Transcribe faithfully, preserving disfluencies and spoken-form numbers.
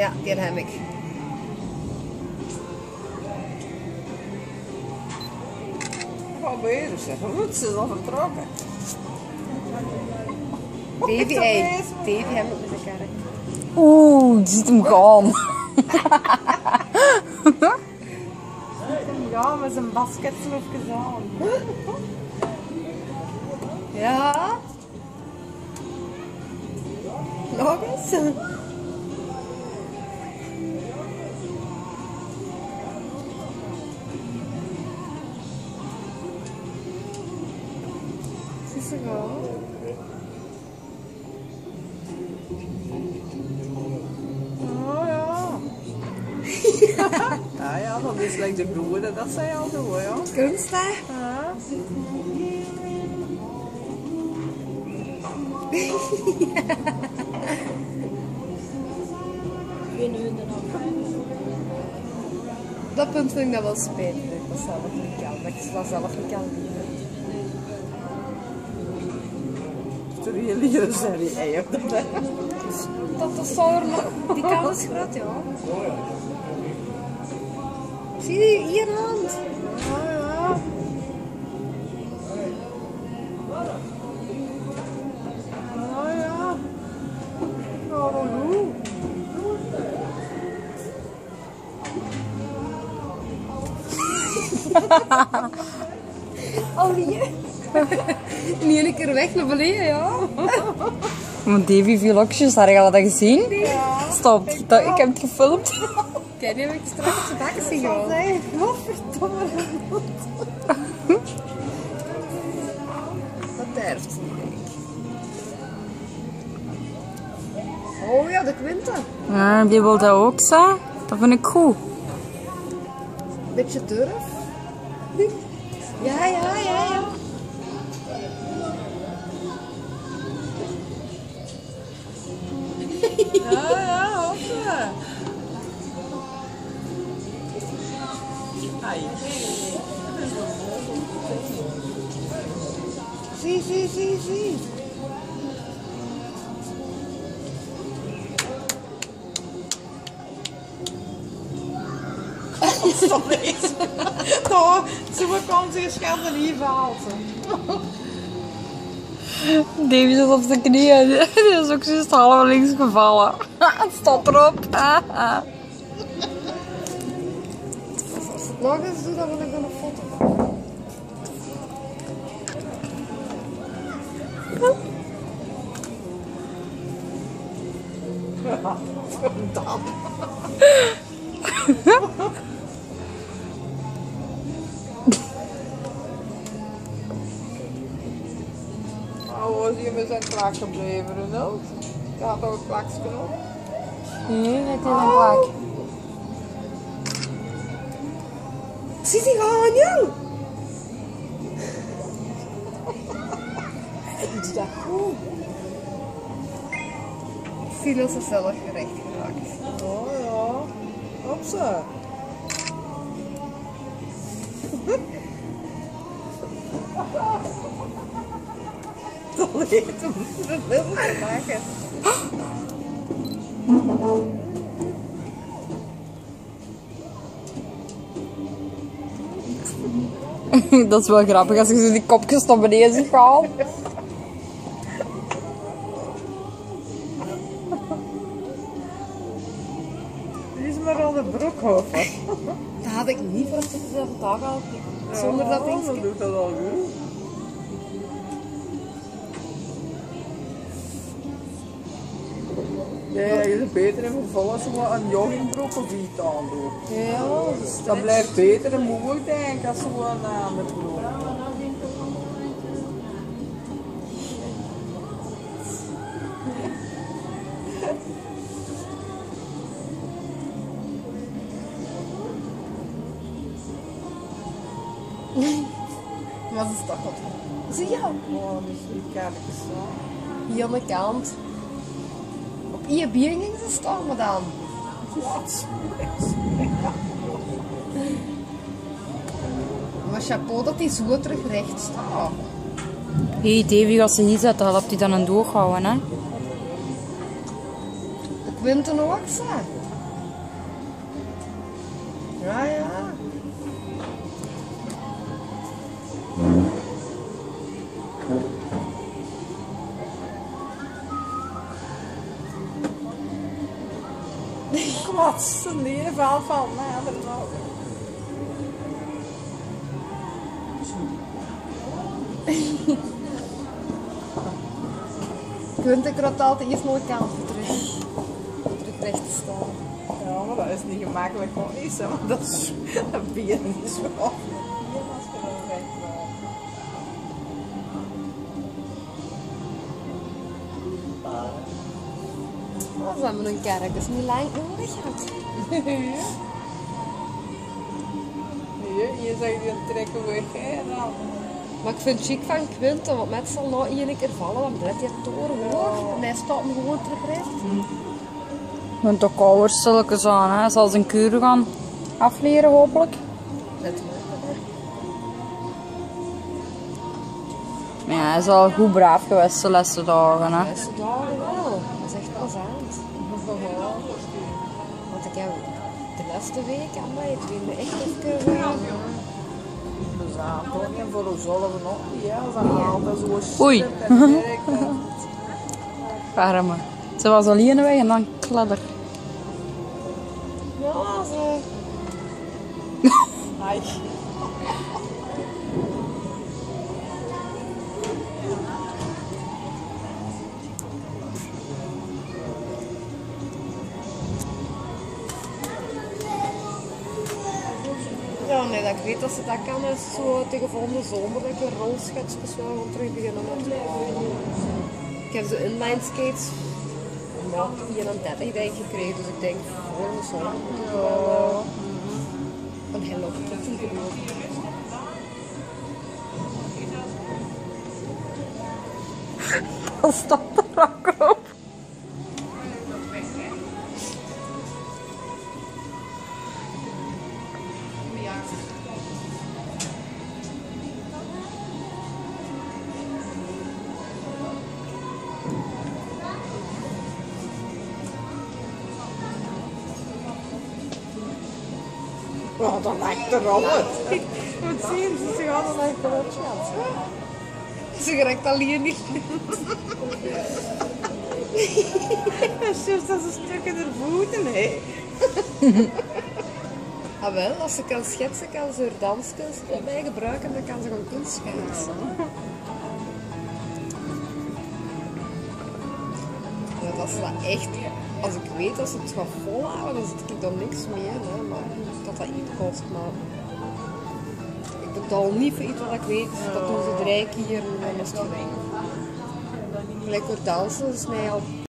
Ja, die heb ik. Wat bezig zeg, goed, ze is al vertrokken. Davy, hey. Davy hem op met de kerk. Oeh, die ziet hem gaan. Ja, met zijn basketslofjes aan. Ja. Nog eens. Is er wel? Oh ja. Ja, ja, dat is like de broeder, dat zei al zo, ja. Kunst, hè? Ja. Dat punt vind ik dat wel spijtig. Dat ik dat zelf niet kan. Dat ik dat zelf niet kan doen. Toen je leren serie eier. Dat is zo nog. Die kant is groot, ja. Zie je hier hand? Ja, ja. Ja, ja. Oh, hoe? Oh, die. Niet een keer weg naar beneden, ja. Maar Davy viel ook juist, had je dat gezien? Ja. Stop, dat, ik heb het gefilmd. Kijk, die heb ik straks op de bakken zien gaan. Nee, godverdomme. Dat derft niet, denk ik. Oh ja, de Quinten. Ja, die wil dat ook, hè? Dat vind ik goed. Beetje durf. Ja, ja, ja, ja. Ja, ja, hoppen. Ai. Zie, zie, zie, zie. Stop eens. Toch, zo kan ze je schatten niet verhaald. Davy zit op zijn knieën. Die is ook juist half links gevallen. Het staat erop. Als het nog eens doe, dan wil ik dan een foto van. Dan. Oh, was hier met zijn klaak gebleven, Renaud? Je had ook een klaakje op. Nee, het is een plak. Zie die gaan, jong! Hij doet dat goed. Silas is zelf gerecht geraakt. Oh ja, op ze. Dat heet hem de wil te maken. Dat is wel grappig als je zo die kopjes naar beneden ziet gaan. Die is maar al de broekhoofd. Dat had ik niet verwacht dat ze dat vandaag al zonder dat ding. Dan doet dat al goed. Ja, je is beter in geval als je wat een joggingbroek of iets aandoet. Ja, dat is Dat stretch. blijft beter en moeilijk denk ik als je wat een ander broek. Wat is dat? Zie je? Oh, dus die kerkjes zo. Hier aan de kant. Op je bier ging ze staan, maar dan. Wat? Maar chapeau dat hij zo terug recht staat. Hé, hey, Davy, als ze hier zetten, had hij dan een doorhouden, hè? De Quinten ook, zeg. Ja, ja. Kwatsen, die valt van nader nog. Quint, ik rot altijd eerst nog een kant voor terug. Terug recht te staan. Ja, maar dat is niet gemakkelijk om iets, hè, want dat is dat bier niet zo. Oh, we hebben een kerk, dat is niet lang nodig gehad. Hier, hier zeg je een trekken weg, hè, dan. Maar ik vind het chic van Quint, want met zal nou één keer vallen, want blijft die toren hoog. En hij staat hem gewoon terug recht. Want ook ouders stilletjes aan, hè. Zal zijn kuren gaan afleren, hopelijk. Net maar. Maar ja, hij is al goed braaf geweest de laatste dagen, hè. Beste dagen wel, dat is echt plezant. Want ik heb de laatste week aan mij, het vind echt even... Uh, Plezant, en voor ons zullen we nog niet, ja, ze zijn altijd zo Oei. shit en werk. Arme. Ze was alleen weg en dan kladder. ja, zo. Ai. Ja, nee, dat ik weet dat ze dat kan, is zo tegen volgende zomer dat ik een rolschetsjes wel gewoon terug beginnen met. Ik heb zo inline skates maat eenendertig denk ik gekregen, dus ik denk volgende zomer moet ik wel uh, een Hello Kitty genomen. Wat staat er ook op? Oh, dat lijkt er al uit. Wat zien ze? Ze gaan er echt erop Ze geraakt alleen niet. Dat is juist als een stukje der voeten, hè. Ah wel, als ze kan schetsen, kan ze haar danskunst erbij gebruiken, dan kan ze gewoon kunst schetsen. Ja, dat is dat echt, als ik weet dat ze het gaat volhouden, dan zit ik dan niks meer, hè, maar dat dat iets kost, maar ik betaal niet voor iets wat ik weet, dat doen ze drie keer en dan is het gelijk. Gelijk voor dansen is mij al